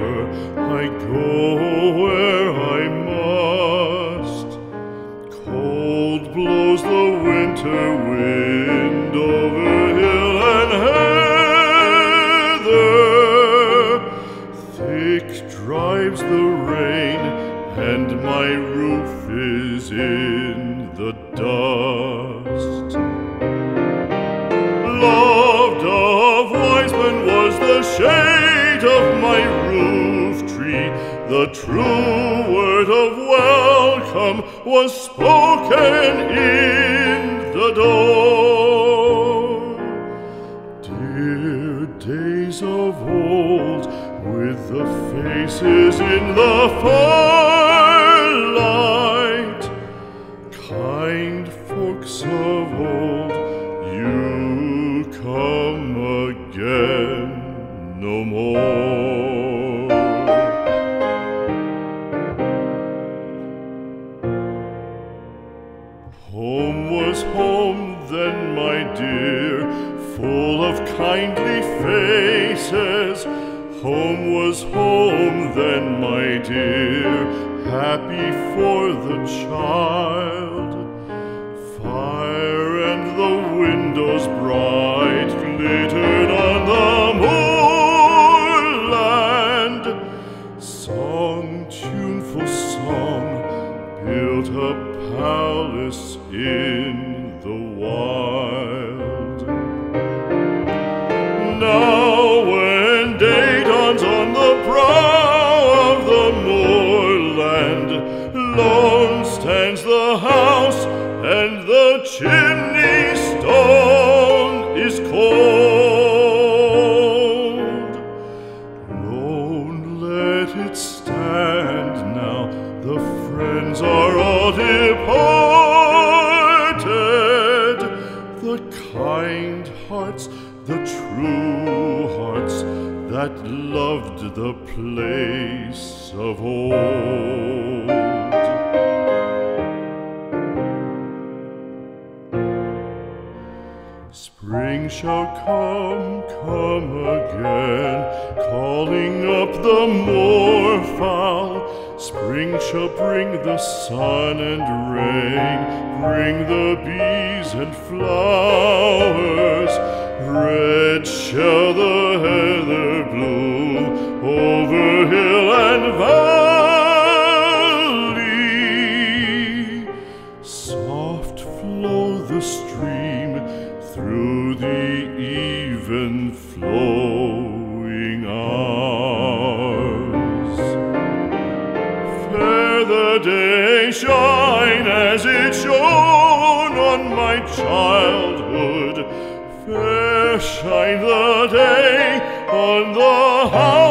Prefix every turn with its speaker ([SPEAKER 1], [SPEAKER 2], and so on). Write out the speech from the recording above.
[SPEAKER 1] river, I go where I must. Cold blows the winter wind over hill and heather. Thick drives the rain, and my roof is in the dust. Loved of wise men was the shade of my roof tree. The true word of welcome was spoken in the door. Dear days of old, with the faces in the firelight, kind folks of old, you come again no more. Home was home then, my dear, full of kindly faces. Home was home then, my dear, happy for the child. Fire and the windows bright glittered on the moorland. Song, tuneful song, built a palace in the wild. Now when day dawns on the brow of the moorland, lone stands the house, and the chimney stone is cold. Lone, let it stand now, the friends are all departed. The kind hearts, the true hearts, that loved the place of old. Spring shall come again, calling up the moorfowl. Spring shall bring the sun and rain, bring the bees and flowers. Red shall the heather bloom over hill and valley. Soft flow the stream through the even flowing hours. Fair the day shine as it shone on my childhood. Fair shine the day on the house